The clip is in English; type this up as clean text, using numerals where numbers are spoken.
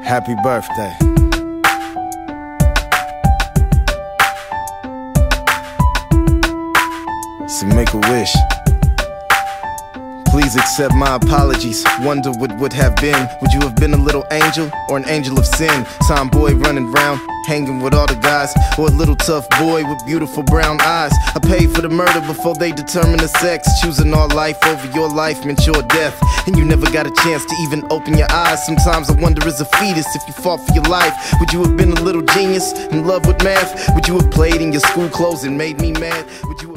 Happy birthday. So make a wish. Please accept my apologies. Wonder what would have been. Would you have been a little angel or an angel of sin? Tomboy running round, hanging with all the guys, or a little tough boy with beautiful brown eyes? I paid for the murder before they determined the sex. Choosing our life over your life meant your death, and you never got a chance to even open your eyes. Sometimes I wonder, as a fetus, if you fought for your life, would you have been a little genius in love with math? Would you have played in your school clothes and made me mad? Would you